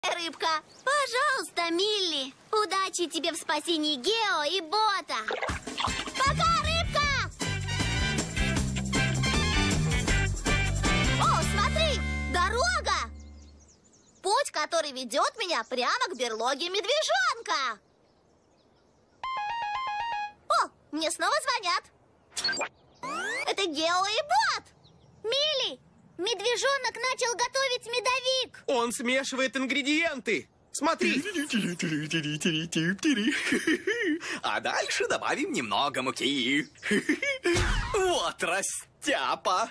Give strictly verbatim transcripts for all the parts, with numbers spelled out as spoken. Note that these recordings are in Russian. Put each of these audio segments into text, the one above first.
рыбка. Пожалуйста, Милли. Удачи тебе в спасении Гео и Бота. Пока, рыбка! О, смотри, дорога! Путь, который ведет меня прямо к берлоге медвежонка. О, мне снова звонят. Это Гео и Бот. Милли, медвежонок начал готовить медовик. Он смешивает ингредиенты. Смотри. А дальше добавим немного муки. Вот растяпа.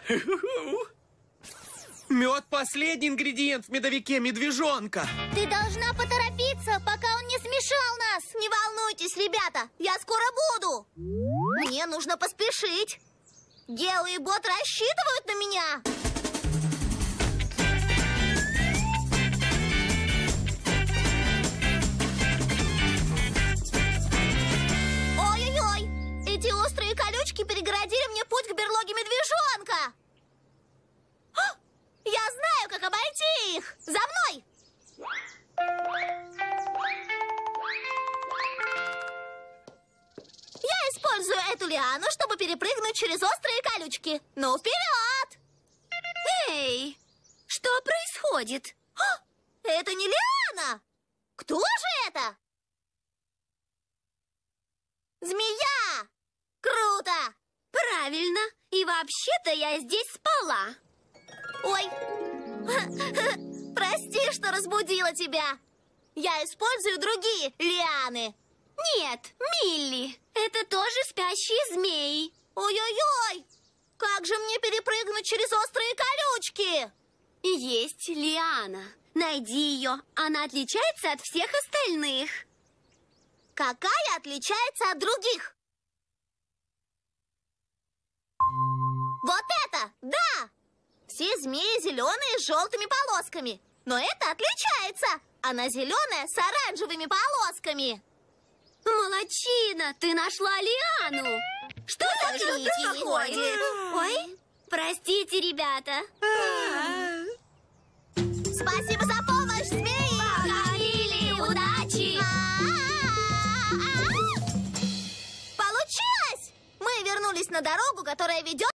Мед – последний ингредиент в медовике медвежонка. Ты должна поторопиться, пока он не смешал нас. Не волнуйтесь, ребята, я скоро буду. Мне нужно поспешить. Гео и Бот рассчитывают на меня. Ой-ой-ой, эти острые колючки перегородили мне путь к берлоге медвежонка. А! Я знаю, как обойти их. За мной! Я использую эту лиану, чтобы перепрыгнуть через острые колючки. Ну, вперед! Эй, что происходит? А, это не лиана! Кто же это? Змея! Круто! Правильно. И вообще-то я здесь спала. Ой, прости, что разбудила тебя. Я использую другие лианы. Нет, Милли, это тоже спящие змеи. Ой-ой-ой, как же мне перепрыгнуть через острые колючки? Есть лиана. Найди ее, она отличается от всех остальных. Какая отличается от других? Вот это, да! Все змеи зеленые с желтыми полосками. Но это отличается. Она зеленая с оранжевыми полосками. Молодчина, ты нашла лиану. Что за крики ходит? Ой, простите, ребята. Спасибо за помощь, змеи. Пока, Милли, удачи. Получилось! Мы вернулись на дорогу, которая ведет